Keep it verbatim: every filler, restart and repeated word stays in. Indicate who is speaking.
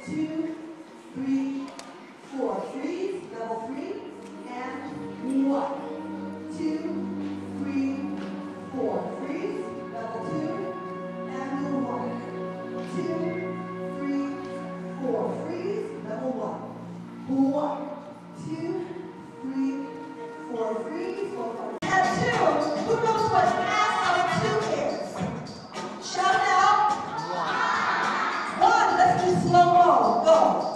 Speaker 1: two, three, four. Freeze, level three, and one, two, three, four. Freeze, level two, and one, two, three, four. Freeze, level one, one, two, three, four. Freeze, level one. And two, who knows what half of two is? Shout out. One, let's do slow-mo. Go.